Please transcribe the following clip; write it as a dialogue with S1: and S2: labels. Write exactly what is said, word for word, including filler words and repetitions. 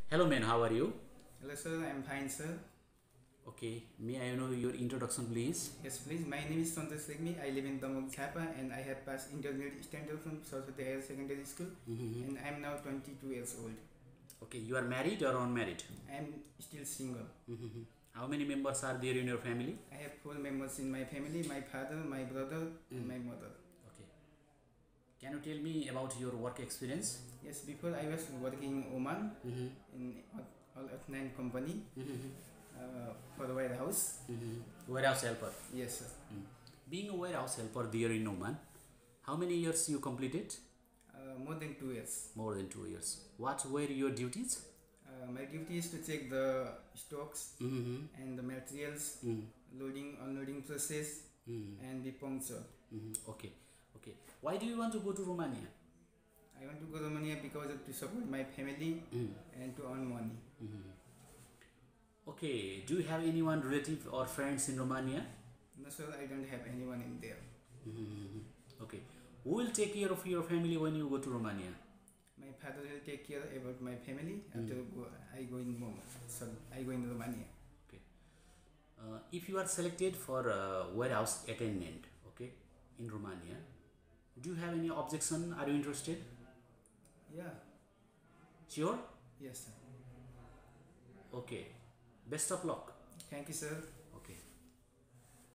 S1: Hello man, how are you?
S2: Hello sir, I'm fine sir.
S1: Okay, may I know your introduction please?
S2: Yes please, my name is Santosh Legmi. I live in Damok Chapa and I have passed intermediate standard from Saraswati Higher Secondary School
S1: Mm-hmm.
S2: and I am now twenty-two years old.
S1: Okay, you are married or unmarried?
S2: I am still single.
S1: Mm-hmm. How many members are there in your family?
S2: I have four members in my family, my father, my brother
S1: Mm.
S2: and my mother.
S1: Okay. Can you tell me about your work experience?
S2: Yes, before I was working in Oman
S1: Mm-hmm.
S2: in Al Athnan company
S1: Mm-hmm.
S2: uh, for the warehouse.
S1: Mm-hmm. Warehouse helper.
S2: Yes sir.
S1: Mm. Being a warehouse helper there in Oman, how many years you completed?
S2: Uh, more than two years.
S1: More than two years. What were your duties?
S2: Uh, my duty is to check the stocks
S1: Mm-hmm.
S2: and the materials,
S1: Mm.
S2: loading, unloading process,
S1: Mm.
S2: and be punctual.
S1: Mm-hmm. Okay. Okay. Why do you want to go to Romania?
S2: I want to go to Romania because of to support my family
S1: Mm.
S2: and to earn money.
S1: Mm-hmm. Okay. Do you have anyone relative or friends in Romania?
S2: No sir, I don't have anyone in there.
S1: Mm-hmm. Okay. Who will take care of your family when you go to Romania?
S2: My father will take care about my family
S1: Mm.
S2: after go, I go in Mom. So I go in Romania.
S1: Okay. Uh, if you are selected for a warehouse attendant, okay, in Romania, do you have any objection? Are you interested?
S2: Yeah.
S1: Sure?
S2: Yes sir.
S1: Okay. Best of luck.
S2: Thank you sir.